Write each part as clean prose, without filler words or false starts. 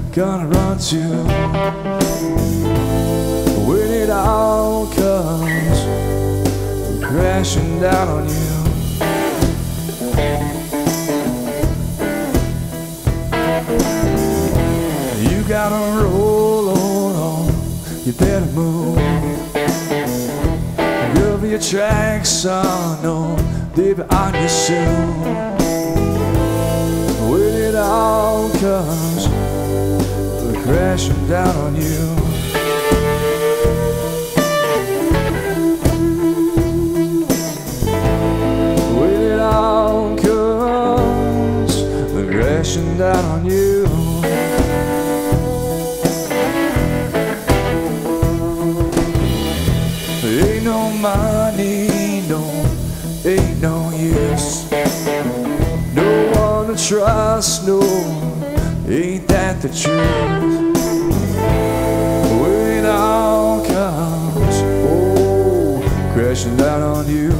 gonna run to when it all comes crashing down on you. You gotta roll on, you better move. Cover your tracks, son, no, they'll be on you soon. When it all comes crashing down on you. When it all comes crashing down on you. Ain't no money, no, ain't no use. No one to trust, no, ain't that the truth? When it all comes, oh, crashing down on you.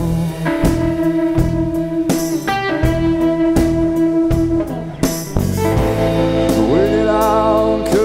When it all comes.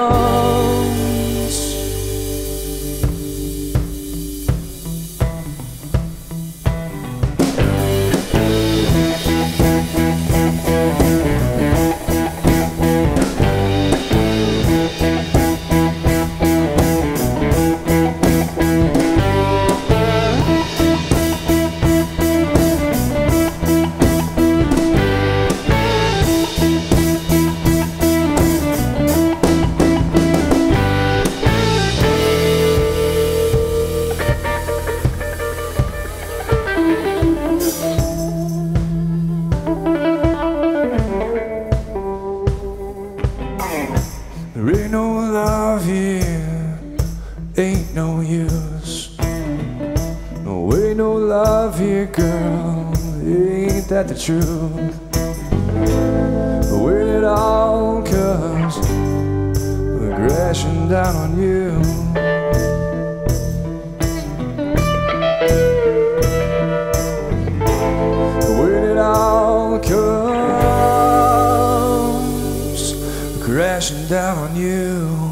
There ain't no love here, ain't no use. No, ain't no love here, girl, ain't that the truth? When it all comes crashing down on you. When it all comes crashing down on you.